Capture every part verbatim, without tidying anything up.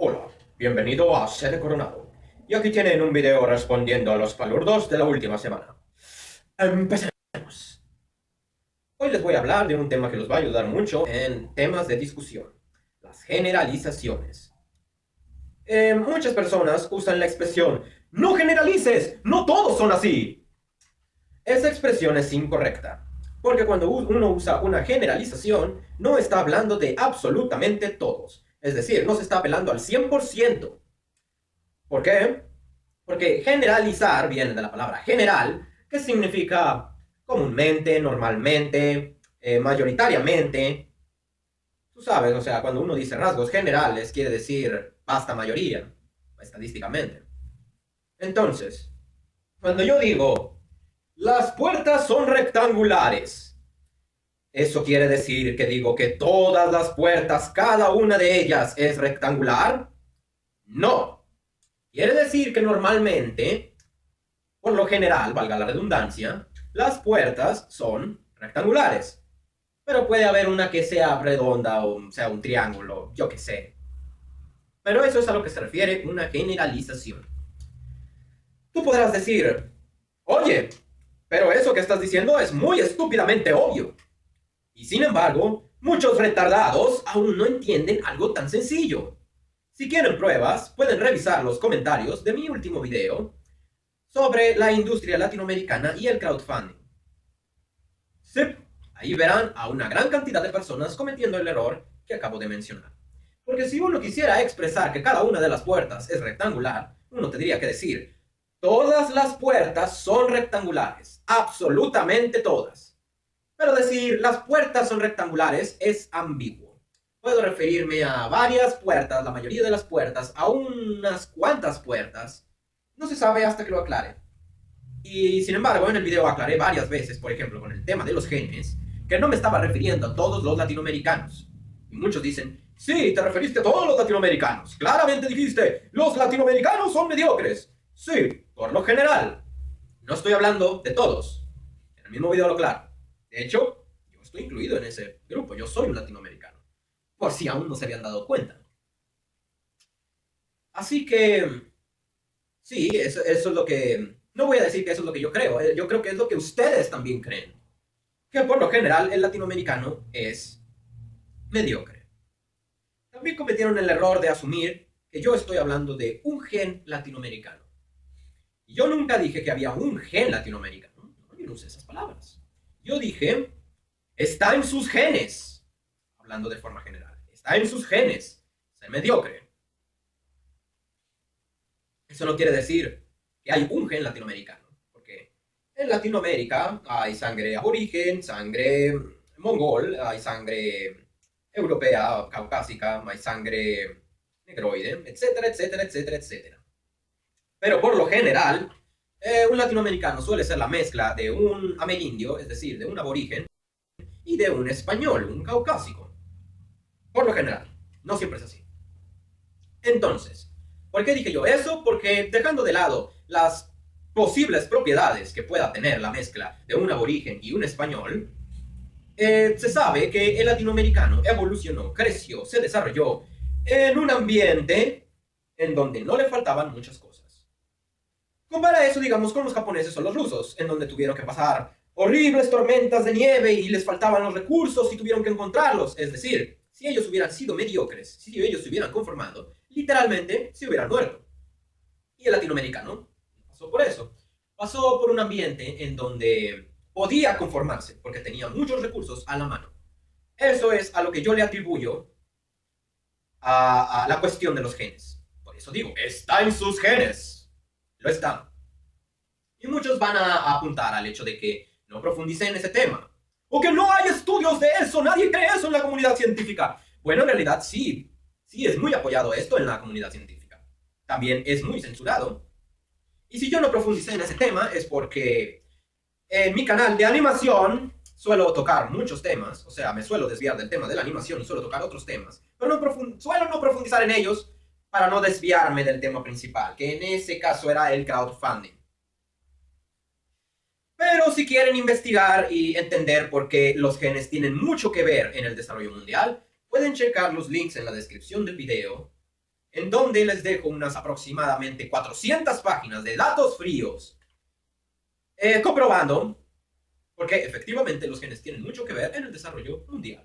Hola, bienvenido a Sede Coronado. Y aquí tienen un video respondiendo a los palurdos de la última semana. Empecemos. Hoy les voy a hablar de un tema que los va a ayudar mucho en temas de discusión. Las generalizaciones. Eh, muchas personas usan la expresión "no generalices, no todos son así". Esa expresión es incorrecta, porque cuando uno usa una generalización, no está hablando de absolutamente todos. Es decir, no se está apelando al cien por ciento. ¿Por qué? Porque generalizar viene de la palabra general, que significa comúnmente, normalmente, eh, mayoritariamente. Tú sabes, o sea, cuando uno dice rasgos generales, quiere decir vasta mayoría, estadísticamente. Entonces, cuando yo digo, las puertas son rectangulares, ¿eso quiere decir que digo que todas las puertas, cada una de ellas es rectangular? No. Quiere decir que normalmente, por lo general, valga la redundancia, las puertas son rectangulares. Pero puede haber una que sea redonda o sea un triángulo, yo qué sé. Pero eso es a lo que se refiere una generalización. Tú podrás decir, oye, pero eso que estás diciendo es muy estúpidamente obvio. Y sin embargo, muchos retardados aún no entienden algo tan sencillo. Si quieren pruebas, pueden revisar los comentarios de mi último video sobre la industria latinoamericana y el crowdfunding. Sí, ahí verán a una gran cantidad de personas cometiendo el error que acabo de mencionar. Porque si uno quisiera expresar que cada una de las puertas es rectangular, uno tendría que decir, todas las puertas son rectangulares, absolutamente todas. Pero decir las puertas son rectangulares es ambiguo. Puedo referirme a varias puertas, la mayoría de las puertas, a unas cuantas puertas. No se sabe hasta que lo aclare. Y sin embargo, en el video aclaré varias veces, por ejemplo, con el tema de los genes, que no me estaba refiriendo a todos los latinoamericanos. Y muchos dicen, sí, te referiste a todos los latinoamericanos. Claramente dijiste, los latinoamericanos son mediocres. Sí, por lo general. No estoy hablando de todos. En el mismo video lo aclaro. De hecho, yo estoy incluido en ese grupo. Yo soy un latinoamericano. Por si aún no se habían dado cuenta. Así que, sí, eso, eso es lo que... No voy a decir que eso es lo que yo creo. Yo creo que es lo que ustedes también creen. Que por lo general el latinoamericano es mediocre. También cometieron el error de asumir que yo estoy hablando de un gen latinoamericano. Y yo nunca dije que había un gen latinoamericano. No, yo no usé esas palabras. Yo dije, está en sus genes. Hablando de forma general. Está en sus genes ser mediocre. Eso no quiere decir que hay un gen latinoamericano. Porque en Latinoamérica hay sangre aborigen, sangre mongol, hay sangre europea, caucásica, hay sangre negroide, etcétera, etcétera, etcétera, etcétera. Pero por lo general, eh, un latinoamericano suele ser la mezcla de un amerindio, es decir, de un aborigen, y de un español, un caucásico. Por lo general, no siempre es así. Entonces, ¿por qué dije yo eso? Porque dejando de lado las posibles propiedades que pueda tener la mezcla de un aborigen y un español, eh, se sabe que el latinoamericano evolucionó, creció, se desarrolló en un ambiente en donde no le faltaban muchas cosas. Compara eso, digamos, con los japoneses o los rusos, en donde tuvieron que pasar horribles tormentas de nieve y les faltaban los recursos y tuvieron que encontrarlos. Es decir, si ellos hubieran sido mediocres, si ellos se hubieran conformado, literalmente se hubieran muerto. Y el latinoamericano pasó por eso. Pasó por un ambiente en donde podía conformarse porque tenía muchos recursos a la mano. Eso es a lo que yo le atribuyo a, a la cuestión de los genes. Por eso digo, está en sus genes. Lo está. Y muchos van a apuntar al hecho de que no profundicé en ese tema. O que no hay estudios de eso, nadie cree eso en la comunidad científica. Bueno, en realidad sí. Sí, es muy apoyado esto en la comunidad científica. También es muy censurado. Y si yo no profundicé en ese tema es porque en mi canal de animación suelo tocar muchos temas. O sea, me suelo desviar del tema de la animación y suelo tocar otros temas. Pero no suelo no profundizar en ellos para no desviarme del tema principal, que en ese caso era el crowdfunding. Pero si quieren investigar y entender por qué los genes tienen mucho que ver en el desarrollo mundial, pueden checar los links en la descripción del video en donde les dejo unas aproximadamente cuatrocientas páginas de datos fríos, eh, comprobando porque efectivamente los genes tienen mucho que ver en el desarrollo mundial.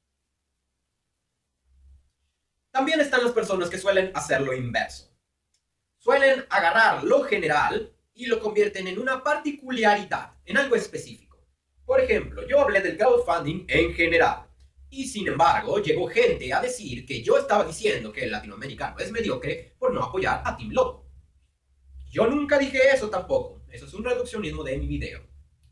También están las personas que suelen hacer lo inverso. Suelen agarrar lo general y lo convierten en una particularidad, en algo específico. Por ejemplo, yo hablé del crowdfunding en general. Y sin embargo, llegó gente a decir que yo estaba diciendo que el latinoamericano es mediocre por no apoyar a Team Loco. Yo nunca dije eso tampoco. Eso es un reduccionismo de mi video.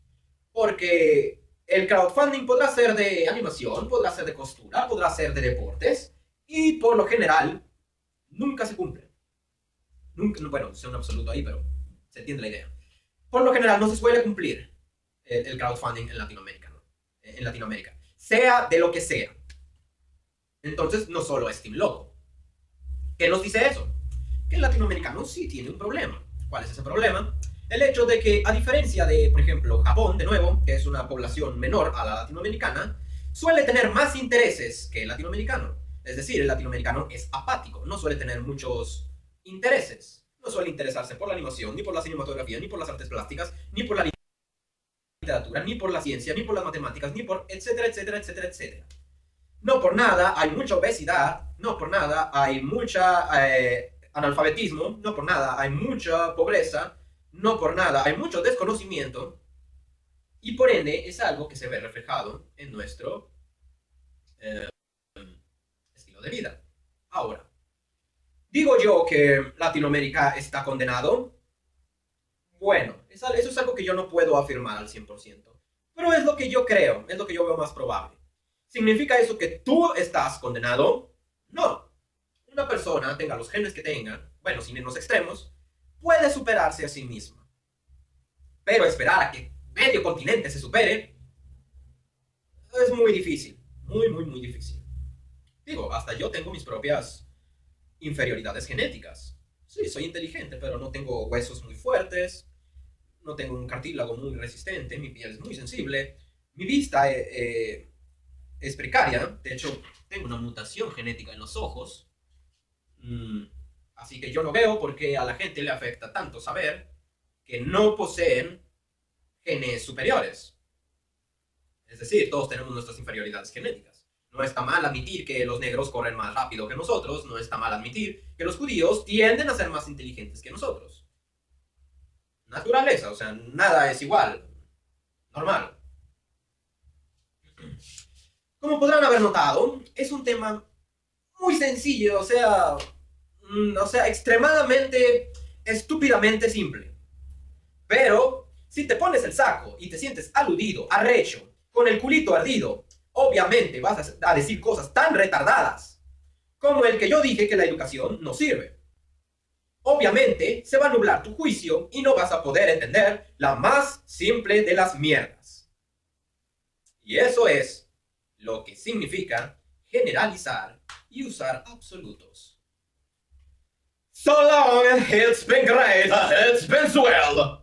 Porque el crowdfunding podrá ser de animación, podrá ser de costura, podrá ser de deportes. Y por lo general, nunca se cumple. Nunca, bueno, sea un absoluto ahí, pero se entiende la idea. Por lo general, no se suele cumplir el, el crowdfunding en Latinoamérica, ¿no? En Latinoamérica. Sea de lo que sea. Entonces, no solo es Team Loco. ¿Qué nos dice eso? Que el latinoamericano sí tiene un problema. ¿Cuál es ese problema? El hecho de que, a diferencia de, por ejemplo, Japón, de nuevo, que es una población menor a la latinoamericana, suele tener más intereses que el latinoamericano. Es decir, el latinoamericano es apático, no suele tener muchos intereses. No suele interesarse por la animación, ni por la cinematografía, ni por las artes plásticas, ni por la literatura, ni por la ciencia, ni por las matemáticas, ni por etcétera, etcétera, etcétera, etcétera. No por nada hay mucha obesidad, no por nada hay mucha eh, analfabetismo, no por nada hay mucha pobreza, no por nada hay mucho desconocimiento, y por ende es algo que se ve reflejado en nuestro eh, estilo de vida. Ahora, ¿digo yo que Latinoamérica está condenado? Bueno, eso es algo que yo no puedo afirmar al cien por ciento, pero es lo que yo creo, es lo que yo veo más probable. ¿Significa eso que tú estás condenado? No. Una persona, tenga los genes que tenga, bueno, sin irnos extremos, puede superarse a sí misma. Pero esperar a que medio continente se supere es muy difícil, muy, muy, muy difícil. Digo, hasta yo tengo mis propias inferioridades genéticas. Sí, soy inteligente, pero no tengo huesos muy fuertes, no tengo un cartílago muy resistente, mi piel es muy sensible, mi vista eh, eh, es precaria, de hecho tengo una mutación genética en los ojos, mm, así que yo no veo por qué a la gente le afecta tanto saber que no poseen genes superiores. Es decir, todos tenemos nuestras inferioridades genéticas. No está mal admitir que los negros corren más rápido que nosotros, no está mal admitir que los judíos tienden a ser más inteligentes que nosotros. Naturaleza, o sea, nada es igual, normal. Como podrán haber notado, es un tema muy sencillo, o sea, mm, o sea, extremadamente, estúpidamente simple. Pero, si te pones el saco y te sientes aludido, arrecho, con el culito ardido, obviamente vas a decir cosas tan retardadas como el que yo dije que la educación no sirve. Obviamente se va a nublar tu juicio y no vas a poder entender la más simple de las mierdas. Y eso es lo que significa generalizar y usar absolutos. So long, it's been great, it's been swell.